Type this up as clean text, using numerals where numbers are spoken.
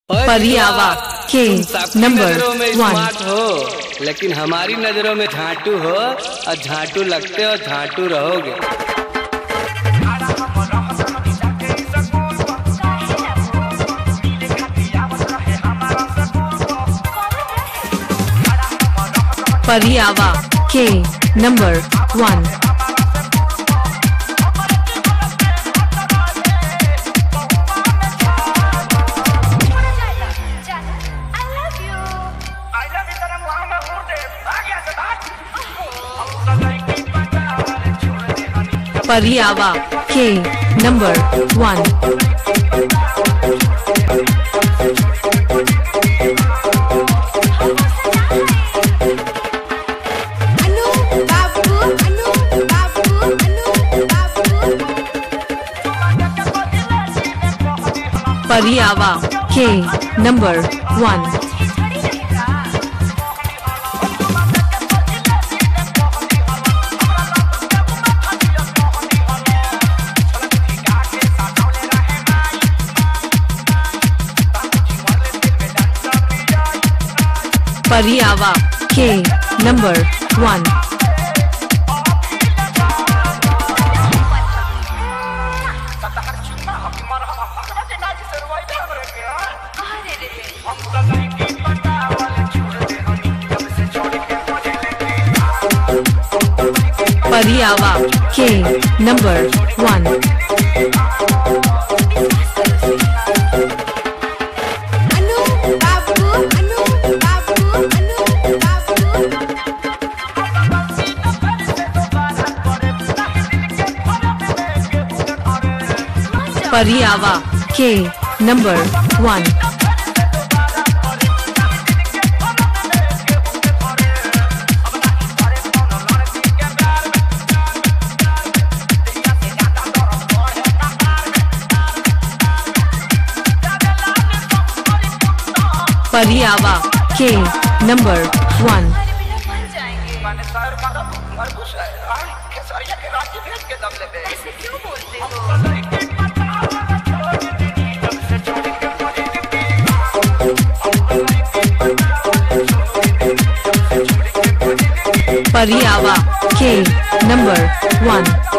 परियावा के नंबर 1 हो, लेकिन हमारी नजरों में झांटू हो और झांटू लगते हो, झांटू रहोगे। परियावा के नंबर 1 परियावा के नंबर 1 परियावा के नंबर 1 परियावा के नंबर 1 परियावा के नंबर 1 परियावा के नंबर 1 परियावा के नंबर 1 परियावा के नंबर 1